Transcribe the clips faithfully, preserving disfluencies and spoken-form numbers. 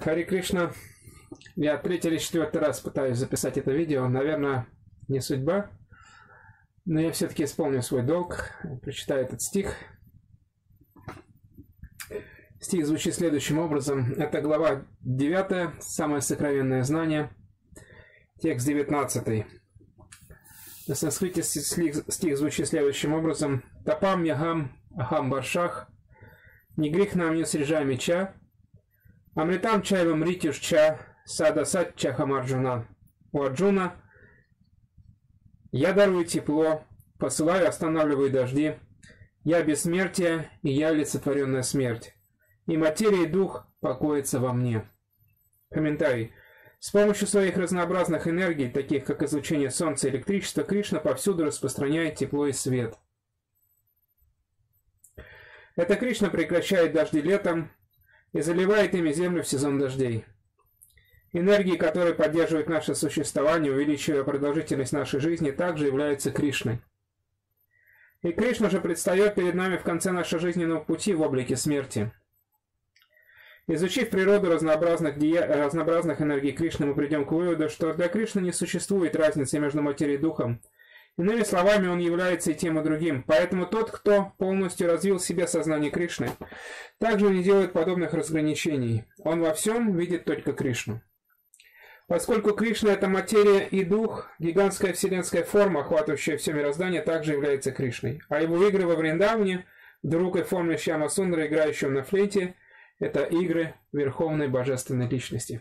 Хари Кришна. Я третий или четвертый раз пытаюсь записать это видео. Наверное, не судьба. Но я все-таки исполню свой долг. Прочитаю этот стих. Стих звучит следующим образом. Это глава девятая, самое сокровенное знание. Текст девятнадцатый. На санскрите стих звучит следующим образом. Тапам ягам ахам баршах. Не грех нам не срежа меча. Амритам чайвам ритюшча. Сада сатча хамарджуна. У Арджуна я дарую тепло, посылаю, останавливаю дожди. Я бессмертие, и я олицетворенная смерть. И материя и дух покоятся во мне. Комментарий. С помощью своих разнообразных энергий, таких как излучение солнца и электричества, Кришна повсюду распространяет тепло и свет. Это Кришна прекращает дожди летом и заливает ими землю в сезон дождей. Энергии, которые поддерживают наше существование, увеличивая продолжительность нашей жизни, также являются Кришной. И Кришна же предстает перед нами в конце нашего жизненного пути в облике смерти. Изучив природу разнообразных, дия... разнообразных энергий Кришны, мы придем к выводу, что для Кришны не существует разницы между материей и духом. Иными словами, он является и тем, и другим. Поэтому тот, кто полностью развил в себе сознание Кришны, также не делает подобных разграничений. Он во всем видит только Кришну. Поскольку Кришна – это материя и дух, гигантская вселенская форма, охватывающая все мироздание, также является Кришной. А его игры во Вриндаване, в другой форме Шьяма Сундара, играющего на флейте, это игры Верховной Божественной Личности.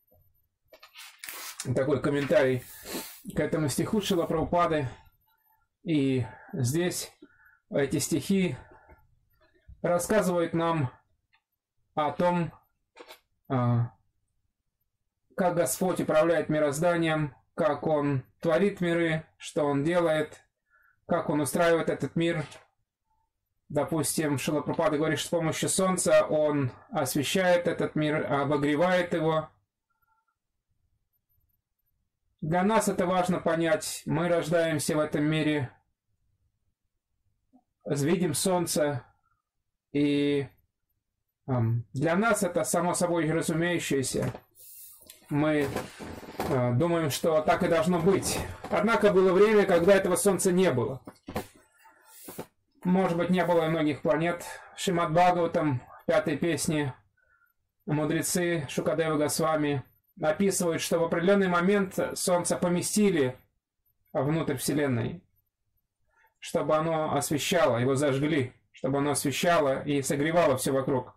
Такой комментарий к этому стиху Шрила Прабхупады. И здесь эти стихи рассказывают нам о том, как Господь управляет мирозданием, как Он творит миры, что Он делает, как Он устраивает этот мир. Допустим, Шрила Прабхупада говорит, что с помощью Солнца Он освещает этот мир, обогревает его. Для нас это важно понять. Мы рождаемся в этом мире, видим Солнце, и для нас это само собой разумеющееся. Мы э, думаем, что так и должно быть. Однако было время, когда этого Солнца не было. Может быть, не было и многих планет. Шримад Бхагаватам, в пятой песне, мудрецы Шукадева Госвами описывают, что в определенный момент Солнце поместили внутрь Вселенной, чтобы оно освещало, его зажгли, чтобы оно освещало и согревало все вокруг.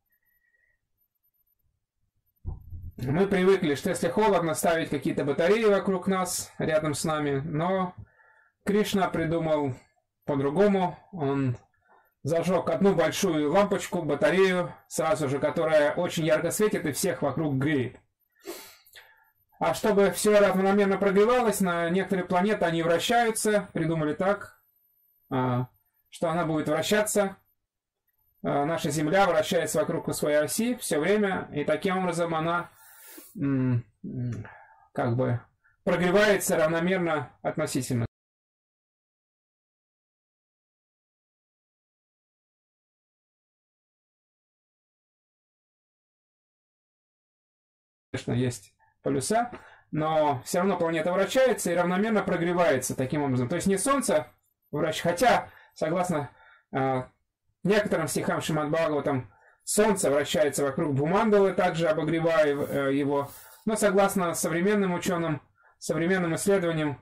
Мы привыкли, что если холодно, ставить какие-то батареи вокруг нас, рядом с нами, но Кришна придумал по-другому. Он зажег одну большую лампочку, батарею, сразу же, которая очень ярко светит и всех вокруг греет. А чтобы все равномерно прогревалось, на некоторые планеты они вращаются, придумали так, что она будет вращаться. Наша Земля вращается вокруг своей оси все время, и таким образом она как бы прогревается равномерно относительно. Конечно, есть полюса, но все равно планета вращается и равномерно прогревается таким образом. То есть не Солнце вращается, хотя, согласно э, некоторым стихам Шримад Бхагаватам, Солнце вращается вокруг Бхумандалы, также обогревая его. Но согласно современным ученым, современным исследованиям,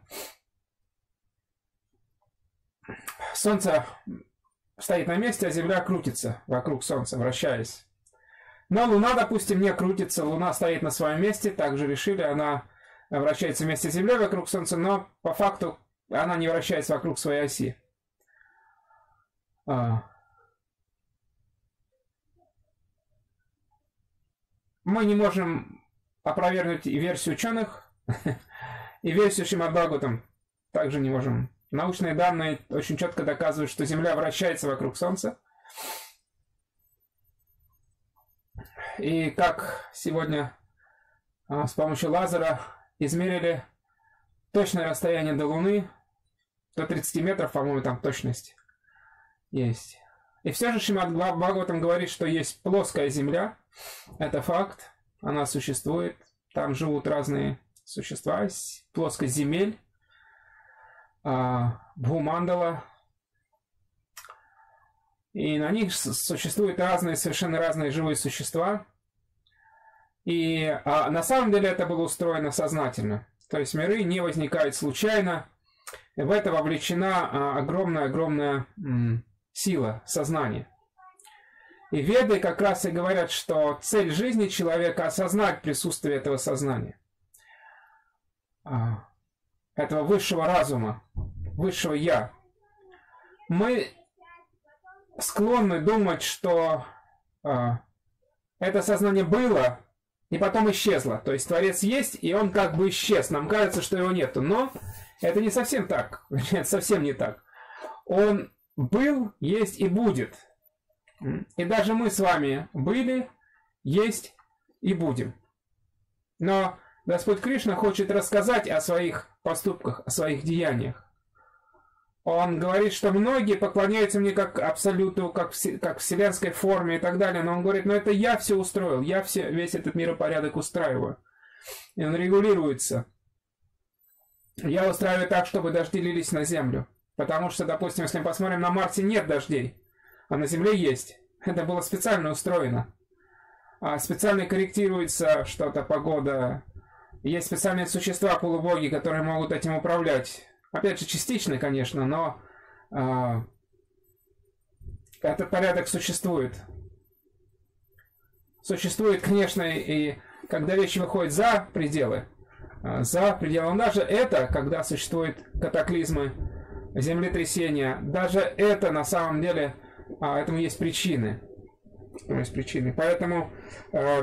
Солнце стоит на месте, а Земля крутится вокруг Солнца, вращаясь. Но Луна, допустим, не крутится. Луна стоит на своем месте, также решили, она вращается вместе с Землей вокруг Солнца, но по факту она не вращается вокруг своей оси. Мы не можем опровергнуть и версию ученых, и версию Шримад Бхагаватам также не можем. Научные данные очень четко доказывают, что Земля вращается вокруг Солнца. И как сегодня с помощью лазера измерили точное расстояние до Луны, до тридцати метров, по-моему, там точность есть. И все же Шримад Бхагаватам говорит, что есть плоская Земля. Это факт. она существует. Там живут разные существа, плоскость земель, Бхумандала. И на них существуют разные, совершенно разные живые существа. И а на самом деле это было устроено сознательно. То есть миры не возникают случайно. В это вовлечена огромная-огромная сила сознания. И веды как раз и говорят, что цель жизни человека — осознать присутствие этого сознания. Этого высшего разума, высшего «я». Мы склонны думать, что это сознание было и потом исчезло. То есть Творец есть, и он как бы исчез. Нам кажется, что его нету. Но это не совсем так. Это совсем не так. Он был, есть и будет. И даже мы с вами были, есть и будем. Но Господь Кришна хочет рассказать о своих поступках, о своих деяниях. Он говорит, что многие поклоняются мне как абсолюту, как, как вселенской форме и так далее. Но он говорит, ну это я все устроил, я все, весь этот миропорядок устраиваю. И он регулируется. Я устраиваю так, чтобы дожди лились на землю. Потому что, допустим, если мы посмотрим, на Марсе нет дождей, а на Земле есть. Это было специально устроено. А специально корректируется что-то, погода. Есть специальные существа, полубоги, которые могут этим управлять. Опять же, частично, конечно, но э, этот порядок существует. Существует, конечно, и когда вещи выходят за пределы, э, за пределы. Но даже это, когда существуют катаклизмы, землетрясения, даже это на самом деле, э, этому есть причины. Есть причины. Поэтому э,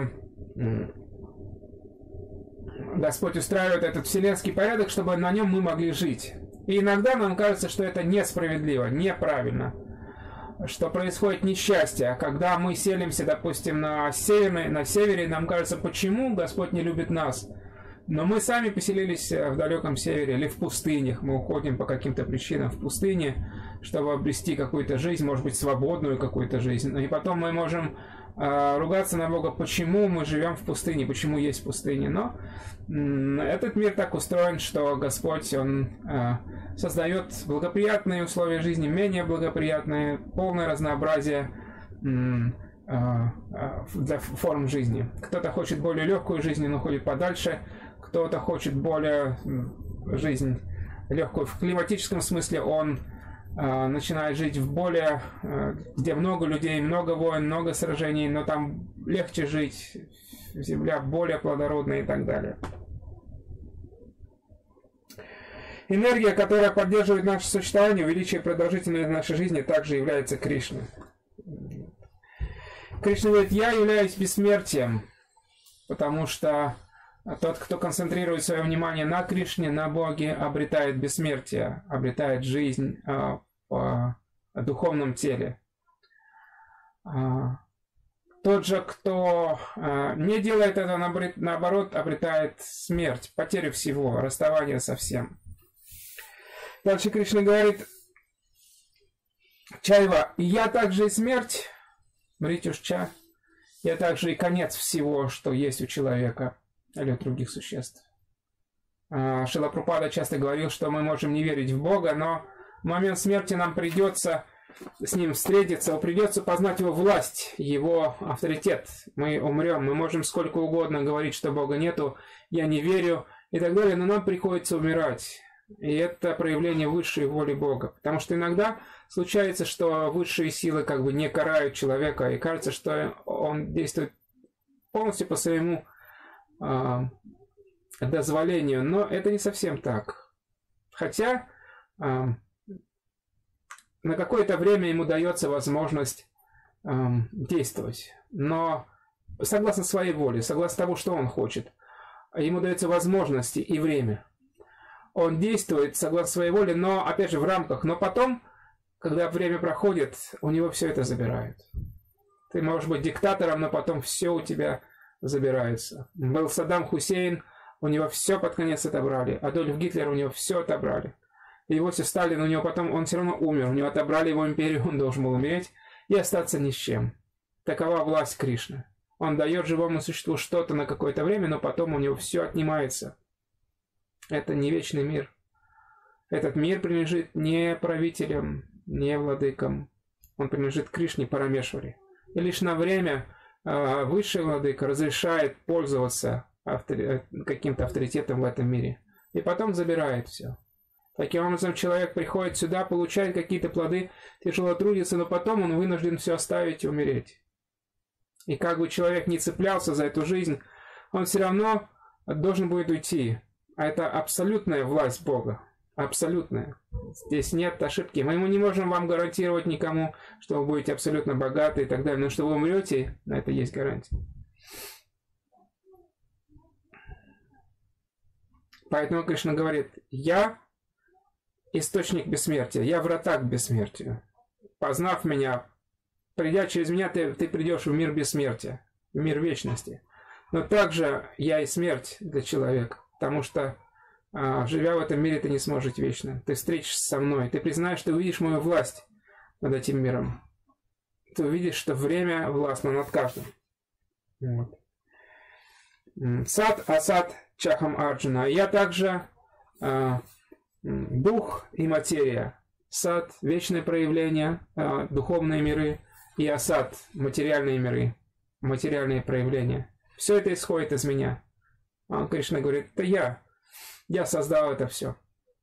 Господь устраивает этот вселенский порядок, чтобы на нем мы могли жить. И иногда нам кажется, что это несправедливо, неправильно, что происходит несчастье. Когда мы селимся, допустим, на севере, на севере, нам кажется, почему Господь не любит нас. Но мы сами поселились в далеком севере или в пустынях. Мы уходим по каким-то причинам в пустыне, чтобы обрести какую-то жизнь, может быть, свободную какую-то жизнь. И потом мы можем э, ругаться на Бога, почему мы живем в пустыне, почему есть пустыня. Но э, этот мир так устроен, что Господь, Он э, создает благоприятные условия жизни, менее благоприятные, полное разнообразие э, э, для форм жизни. Кто-то хочет более легкую жизнь, но уходит подальше. Кто-то хочет более жизнь легкую. В климатическом смысле он э, начинает жить в более, э, где много людей, много войн, много сражений, но там легче жить, земля более плодородная и так далее. Энергия, которая поддерживает наше существование, увеличивает продолжительность нашей жизни, также является Кришной. Кришна говорит, я являюсь бессмертием, потому что тот, кто концентрирует свое внимание на Кришне, на Боге, обретает бессмертие, обретает жизнь а, в духовном теле. А, тот же, кто а, не делает это, наоборот, обретает смерть, потерю всего, расставание со всем. Дальше Кришна говорит, Чайва, и я также и смерть, Мритюшча, я также и конец всего, что есть у человека или у других существ. Шрила Прабхупада часто говорил, что мы можем не верить в Бога, но в момент смерти нам придется с Ним встретиться, придется познать Его власть, Его авторитет. Мы умрем, мы можем сколько угодно говорить, что Бога нету, я не верю и так далее, но нам приходится умирать. И это проявление высшей воли Бога. Потому что иногда случается, что высшие силы как бы не карают человека, и кажется, что он действует полностью по своему дозволению, но это не совсем так. Хотя э, на какое-то время ему дается возможность э, действовать, но согласно своей воле, согласно тому, что он хочет, ему дается возможности и время. Он действует согласно своей воле, но опять же в рамках, но потом, когда время проходит, у него все это забирают. Ты можешь быть диктатором, но потом все у тебя забирается. Был Саддам Хусейн, у него все под конец отобрали. Адольф Гитлер, у него все отобрали. И Иосиф Сталин, у него потом, он все равно умер. У него отобрали его империю, он должен был умереть и остаться ни с чем. Такова власть Кришны. Он дает живому существу что-то на какое-то время, но потом у него все отнимается. Это не вечный мир. Этот мир принадлежит не правителям, не владыкам. Он принадлежит Кришне Парамешвари. И лишь на время э, высший владыка разрешает пользоваться автори... каким-то авторитетом в этом мире. И потом забирает все. Таким образом, человек приходит сюда, получает какие-то плоды, тяжело трудится, но потом он вынужден все оставить и умереть. И как бы человек не цеплялся за эту жизнь, он все равно должен будет уйти. А это абсолютная власть Бога. Абсолютная. Здесь нет ошибки. Мы не можем вам гарантировать никому, что вы будете абсолютно богаты и так далее. Но что вы умрете, на это есть гарантия. Поэтому Кришна говорит: я источник бессмертия, я врата к бессмертию. Познав меня, придя через меня, ты, ты придешь в мир бессмертия, в мир вечности. Но также я и смерть для человека, потому что, а, живя в этом мире, ты не сможешь вечно. Ты встретишься со мной, ты признаешь, ты увидишь мою власть над этим миром. Ты увидишь, что время властно над каждым. Вот. Сад, асад, чахам Арджуна. Я также а, дух и материя. Сад – вечное проявление, а, духовные миры, и асад – материальные миры, материальные проявления. Все это исходит из меня. А Кришна говорит: это я. Я создал это все.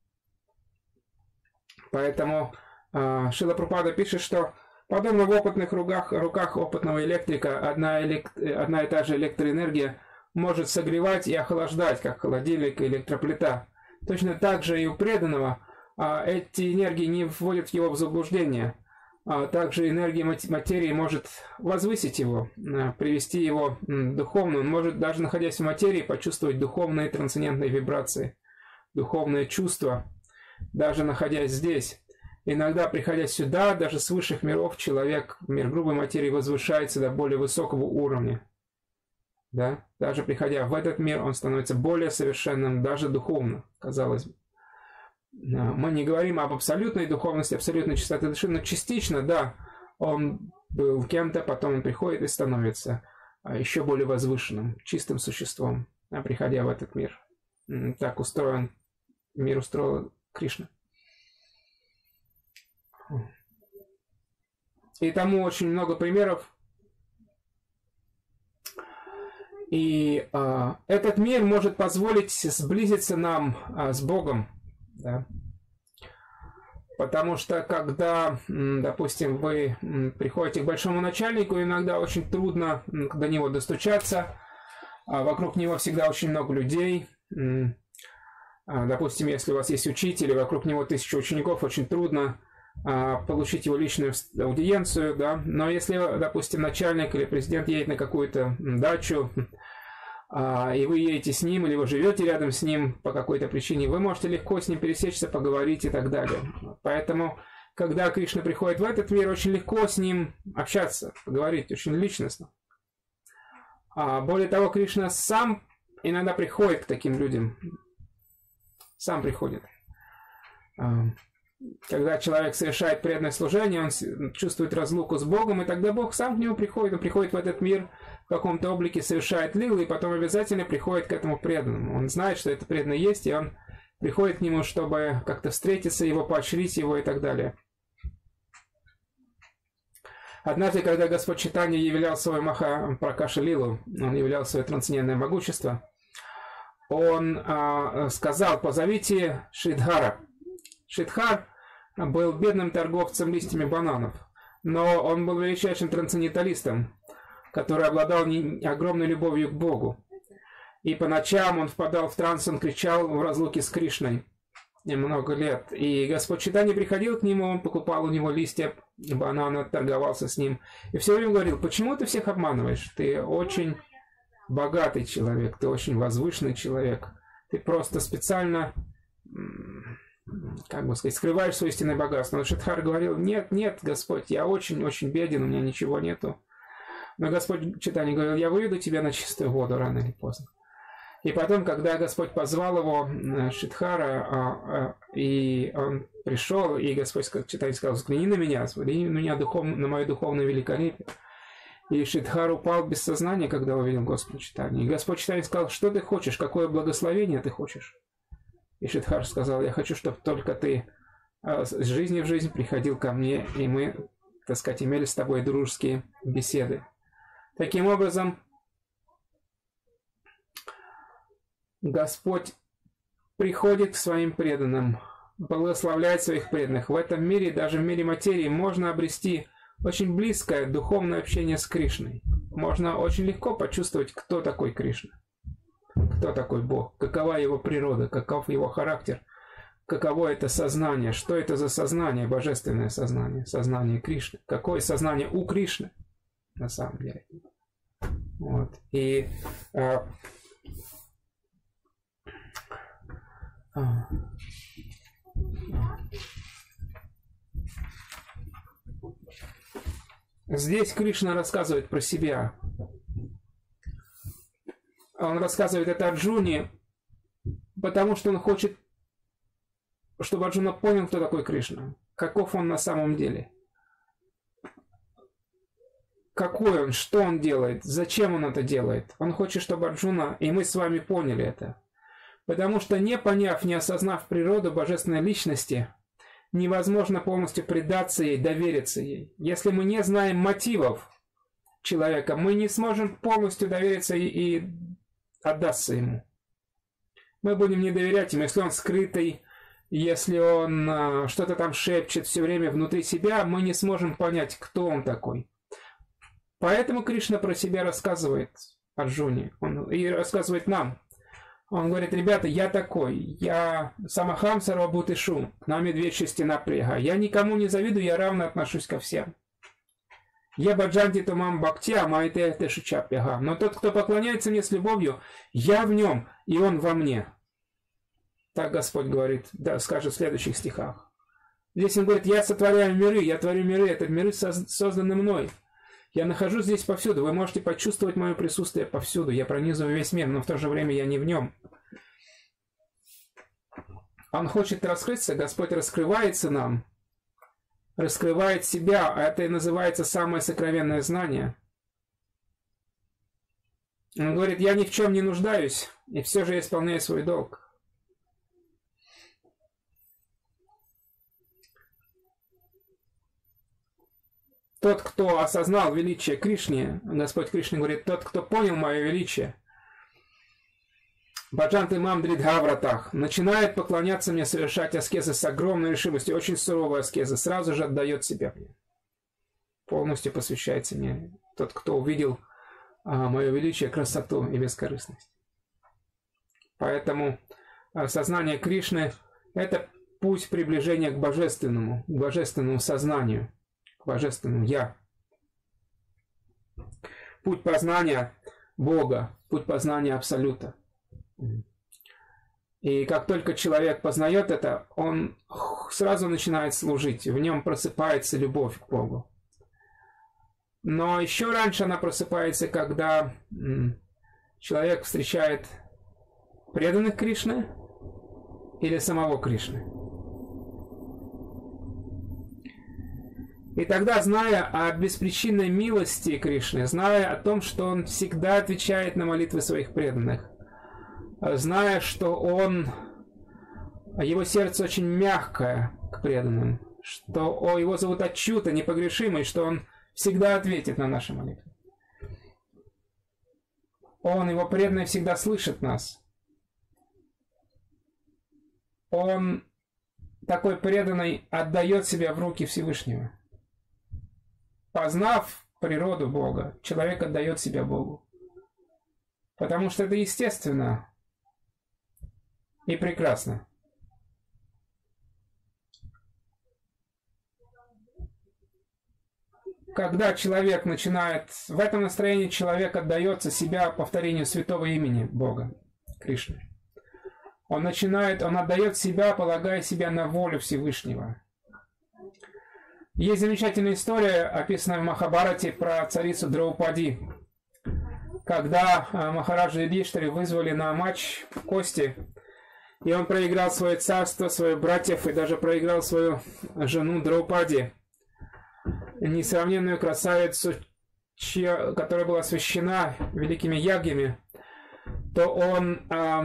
Поэтому а, Шрила Прабхупада пишет, что подобно в опытных руках, руках опытного электрика, одна, элект, одна и та же электроэнергия может согревать и охлаждать, как холодильник и электроплита. Точно так же и у преданного а, эти энергии не вводят его в заблуждение. А также энергия материи может возвысить его, привести его духовно. Он может, даже находясь в материи, почувствовать духовные трансцендентные вибрации, духовные чувства, даже находясь здесь. Иногда, приходя сюда, даже с высших миров, человек в мир грубой материи возвышается до более высокого уровня. Да? Даже приходя в этот мир, он становится более совершенным, даже духовно, казалось бы. Мы не говорим об абсолютной духовности, абсолютной чистоте души, но частично, да, он был кем-то, потом он приходит и становится еще более возвышенным, чистым существом, приходя в этот мир. Так устроен, мир устроил Кришна. И тому очень много примеров. И а, этот мир может позволить сблизиться нам а, с Богом. Да. Потому что когда, допустим, вы приходите к большому начальнику, иногда очень трудно до него достучаться, вокруг него всегда очень много людей. Допустим, если у вас есть учитель, и вокруг него тысяча учеников, очень трудно получить его личную аудиенцию. Да? Но если, допустим, начальник или президент едет на какую-то дачу, и вы едете с ним, или вы живете рядом с ним по какой-то причине, вы можете легко с ним пересечься, поговорить и так далее. Поэтому, когда Кришна приходит в этот мир, очень легко с ним общаться, поговорить, очень личностно. А более того, Кришна сам иногда приходит к таким людям. Сам приходит. Когда человек совершает преданное служение, он чувствует разлуку с Богом, и тогда Бог сам к нему приходит. Он приходит в этот мир в каком-то облике, совершает лилу, и потом обязательно приходит к этому преданному. Он знает, что это преданный есть, и он приходит к нему, чтобы как-то встретиться, его поощрить его и так далее. Однажды, когда Господь Чайтанья являл свою Маха Пракаша Лилу, он являл свое трансцендентное могущество, он а, сказал: позовите Шридхара. Шридхар был бедным торговцем листьями бананов, но он был величайшим трансценденталистом, который обладал огромной любовью к Богу. И по ночам он впадал в транс, он кричал в разлуке с Кришной много лет. И Господь Чайтанья приходил к нему, он покупал у него листья банана, торговался с ним. И все время говорил: почему ты всех обманываешь? Ты очень богатый человек, ты очень возвышенный человек. Ты просто специально, как бы сказать, скрываешь свое истинное богатство. Но Шридхар говорил: нет, нет, Господь, я очень-очень беден, у меня ничего нету. Но Господь Чайтанья говорил: я выведу тебя на чистую воду рано или поздно. И потом, когда Господь позвал его, Шридхара, и он пришел, и Господь Чайтанья сказал: взгляни на меня, взгляни на меня, духов... на мое духовное великолепие. И Шридхар упал без сознания, когда увидел Господа Чайтанью. И Господь Чайтанья сказал: что ты хочешь, какое благословение ты хочешь? И Шридхар сказал: я хочу, чтобы только ты с жизни в жизнь приходил ко мне, и мы, так сказать, имели с тобой дружеские беседы. Таким образом, Господь приходит к своим преданным, благословляет своих преданных. В этом мире, даже в мире материи, можно обрести очень близкое духовное общение с Кришной. Можно очень легко почувствовать, кто такой Кришна, кто такой Бог, какова его природа, каков его характер, каково это сознание, что это за сознание, божественное сознание, сознание Кришны, какое сознание у Кришны на самом деле. Вот. И а, а, здесь Кришна рассказывает про себя. Он рассказывает это Арджуне, потому что он хочет, чтобы Арджуна понял, кто такой Кришна, каков он на самом деле, какой он, что он делает, зачем он это делает. Он хочет, чтобы Арджуна и мы с вами поняли это. Потому что, не поняв, не осознав природу божественной личности, невозможно полностью предаться ей, довериться ей. Если мы не знаем мотивов человека, мы не сможем полностью довериться и отдаться ему. Мы будем не доверять ему, если он скрытый, если он что-то там шепчет все время внутри себя, мы не сможем понять, кто он такой. Поэтому Кришна про себя рассказывает Арджуне, он и рассказывает нам. Он говорит: ребята, я такой, я самахам сарвабхутишу, на медведь шестина прега. Я никому не завидую, я равно отношусь ко всем. Я баджанти тумам бхактя майте тешучапьяга. Но тот, кто поклоняется мне с любовью, я в нем, и он во мне. Так Господь говорит, да, скажет в следующих стихах. Здесь он говорит: я сотворяю миры, я творю миры, это миры созданы мной. Я нахожусь здесь повсюду, вы можете почувствовать мое присутствие повсюду. Я пронизываю весь мир, но в то же время я не в нем. Он хочет раскрыться, Господь раскрывается нам, раскрывает себя, а это и называется самое сокровенное знание. Он говорит: я ни в чем не нуждаюсь, и все же я исполняю свой долг. Тот, кто осознал величие Кришны, Господь Кришна говорит: тот, кто понял мое величие, Баджанты мам дридхавратах, начинает поклоняться мне, совершать аскезы с огромной решимостью, очень суровые аскезы, сразу же отдает себя мне, полностью посвящается мне. Тот, кто увидел а, мое величие, красоту и бескорыстность. Поэтому а, сознание Кришны – это путь приближения к божественному, к божественному сознанию, к божественному Я. Путь познания Бога, путь познания Абсолюта. И как только человек познает это, он сразу начинает служить, в нем просыпается любовь к Богу. Но еще раньше она просыпается, когда человек встречает преданных Кришны или самого Кришны. И тогда, зная о беспричинной милости Кришны, зная о том, что он всегда отвечает на молитвы своих преданных, зная, что он, его сердце очень мягкое к преданным, что о, его зовут Ачюта, непогрешимый, что он всегда ответит на наши молитвы. Он, его преданный, всегда слышит нас. Он, такой преданный, отдает себя в руки Всевышнего. Познав природу Бога, человек отдает себя Богу. Потому что это естественно и прекрасно. Когда человек начинает, в этом настроении человек отдается себя повторению святого имени Бога, Кришны. Он начинает, он отдает себя, полагая себя на волю Всевышнего. Есть замечательная история, описанная в Махабхарате, про царицу Драупади. Когда Махараджа Юдхиштхира вызвали на матч кости, и он проиграл свое царство, своих братьев, и даже проиграл свою жену Драупади, несравненную красавицу чья, которая была освящена великими ягьями, то он э,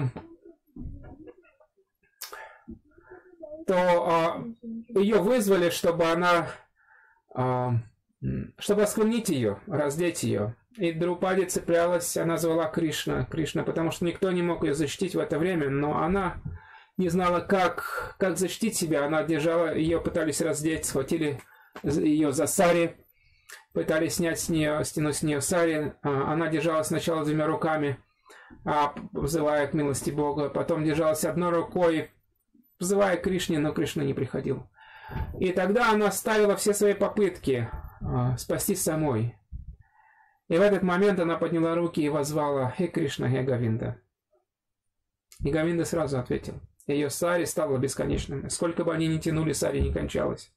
то э, ее вызвали, чтобы она э, чтобы осквернить ее, раздеть ее. И Драупади цеплялась, она звала Кришна, Кришна, потому что никто не мог ее защитить в это время, но она не знала, как, как защитить себя. Она держала, ее пытались раздеть, схватили ее за сари, пытались снять с нее, стянуть с нее сари. Она держалась сначала двумя руками, взывая к милости Бога, потом держалась одной рукой, взывая к Кришне, но Кришна не приходил. И тогда она ставила все свои попытки спастись самой. И в этот момент она подняла руки и воззвала: «Хе Кришна, Хе Говинда». И Говинда сразу ответил. Ее сари стало бесконечным. Сколько бы они ни тянули, сари не кончалось.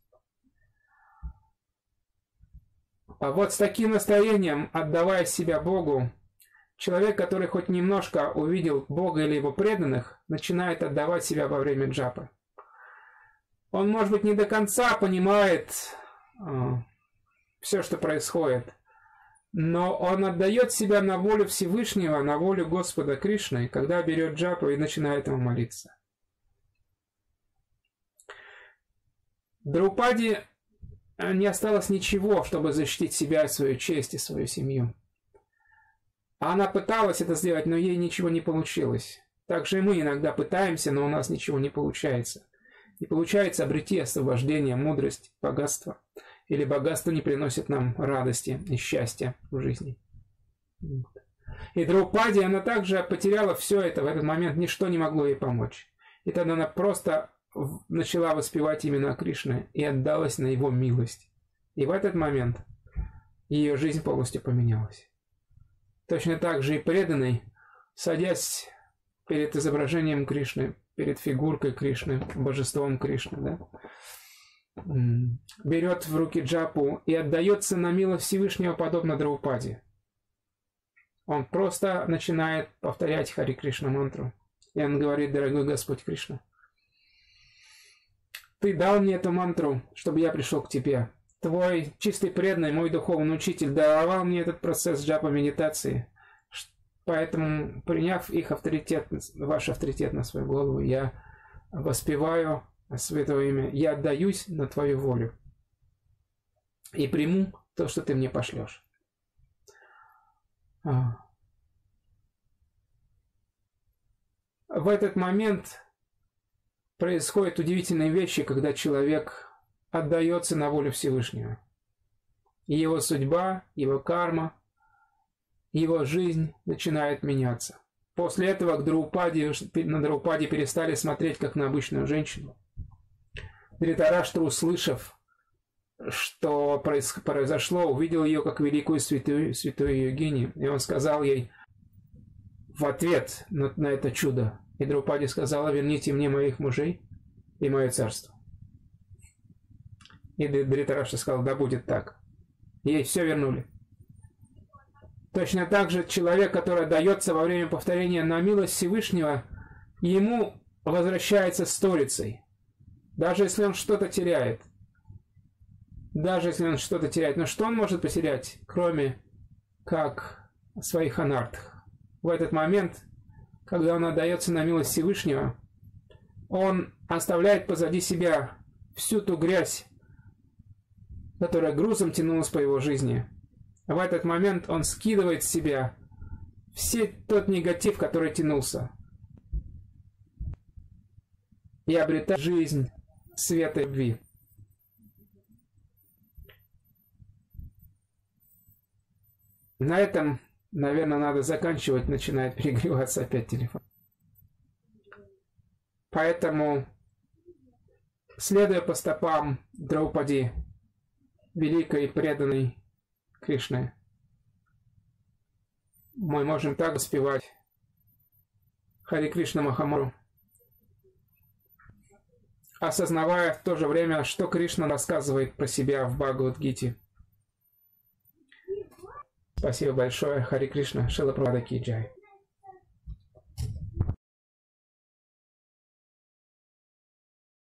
А вот с таким настроением, отдавая себя Богу, человек, который хоть немножко увидел Бога или его преданных, начинает отдавать себя во время джапы. Он, может быть, не до конца понимает э, все, что происходит, но он отдает себя на волю Всевышнего, на волю Господа Кришны, когда берет джапу и начинает ему молиться. Драупади не осталось ничего, чтобы защитить себя, свою честь и свою семью. Она пыталась это сделать, но ей ничего не получилось. Также и мы иногда пытаемся, но у нас ничего не получается. Не получается обрети освобождение, мудрость, богатство. Или богатство не приносит нам радости и счастья в жизни. И Драупади, она также потеряла все это. В этот момент ничто не могло ей помочь. И тогда она просто начала воспевать имена Кришны и отдалась на его милость. И в этот момент ее жизнь полностью поменялась. Точно так же и преданный, садясь перед изображением Кришны, перед фигуркой Кришны, божеством Кришны, да, берет в руки джапу и отдается на милость Всевышнего, подобно Драупади. Он просто начинает повторять Хари Кришна мантру. И он говорит: дорогой Господь Кришна, Ты дал мне эту мантру, чтобы я пришел к Тебе. Твой чистый преданный, мой духовный учитель, даровал мне этот процесс джапа медитации. Поэтому, приняв их авторитет, ваш авторитет на свою голову, я воспеваю Святое имя. Я отдаюсь на Твою волю и приму то, что Ты мне пошлешь. В этот момент происходят удивительные вещи, когда человек отдается на волю Всевышнего. И его судьба, его карма, его жизнь начинает меняться. После этого к Драупади, на Драупади перестали смотреть как на обычную женщину. Дритараштра, услышав, что произошло, увидел ее как великую святую, святую йогиню, и он сказал ей в ответ на, на это чудо. И Драупади сказала: верните мне моих мужей и мое царство. И Дритараштра сказал: да будет так. Ей все вернули. Точно так же человек, который отдается во время повторения на милость Всевышнего, ему возвращается сторицей. Даже если он что-то теряет. Даже если он что-то теряет. Но что он может потерять, кроме как своих анартх? В этот момент, когда он отдается на милость Всевышнего, он оставляет позади себя всю ту грязь, которая грузом тянулась по его жизни. В этот момент он скидывает с себя все тот негатив, который тянулся, и обретает жизнь света и любви. На этом, наверное, надо заканчивать. Начинает перегреваться опять телефон. Поэтому, следуя по стопам Драупади, великой и преданной Кришны, мы можем так воспевать Хари Кришна Махамантру, осознавая в то же время, что Кришна рассказывает про себя в Бхагавад-гите. Спасибо большое. Хари Кришна. Шрила Прабхупада ки джай.